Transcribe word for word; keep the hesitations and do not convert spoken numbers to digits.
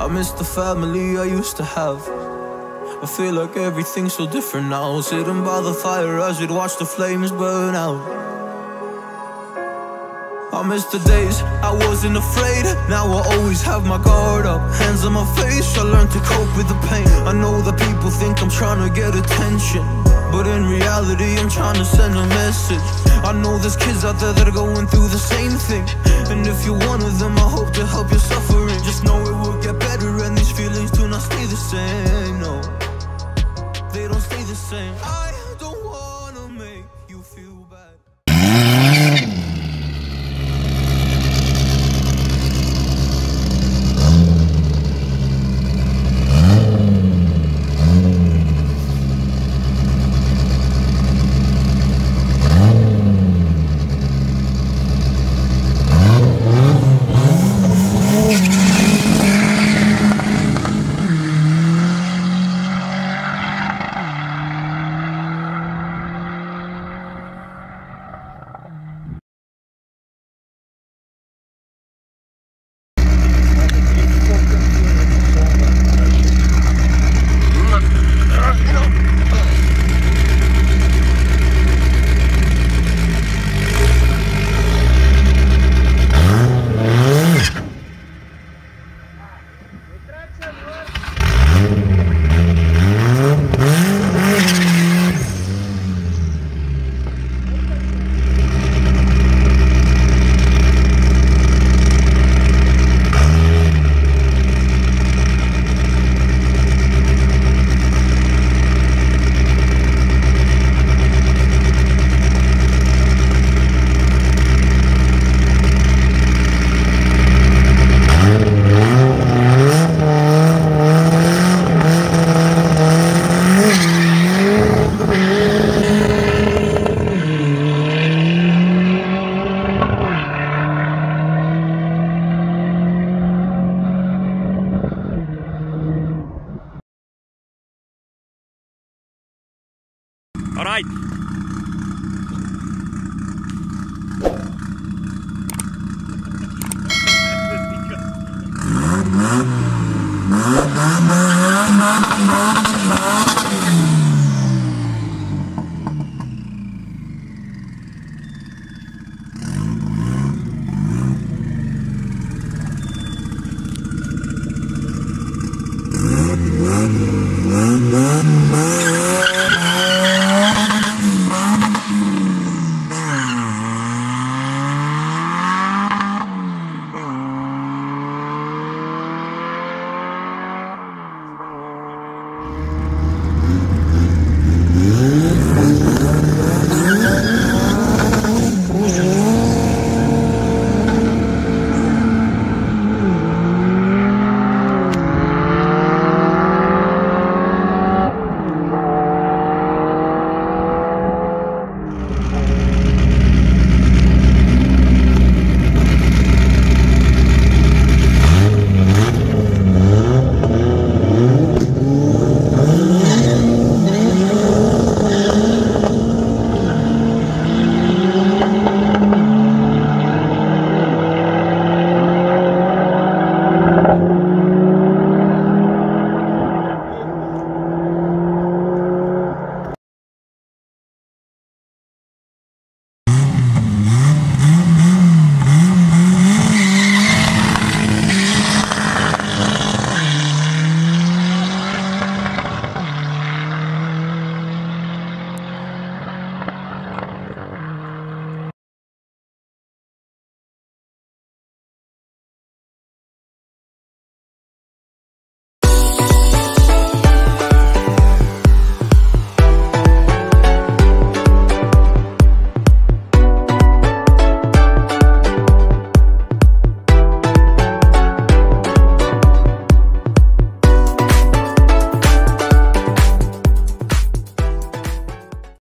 I miss the family I used to have. I feel like everything's so different now. Sitting by the fire as we'd watch the flames burn out. I miss the days I wasn't afraid. Now I always have my guard up, hands on my face. I learned to cope with the pain. I know that people think I'm trying to get attention, but in reality I'm trying to send a message. I know there's kids out there that are going through the same thing, and if you're one of them, I hope to help your suffering. Just know it will get better, and these feelings do not stay the same. No, they don't stay the same. I don't wanna make you feel bad. All right.